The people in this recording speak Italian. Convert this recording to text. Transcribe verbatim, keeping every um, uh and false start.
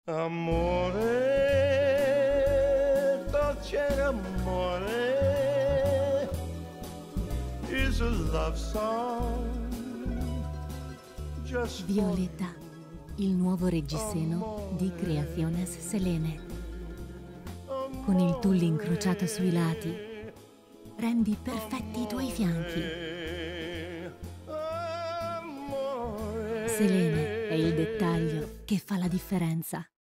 Amore, dolce amore, is a love song just Violeta, il nuovo reggiseno di Creaciones Selene. Con il tulle incrociato sui lati, rendi perfetti i tuoi fianchi. Selene è il dettaglio che fa la differenza.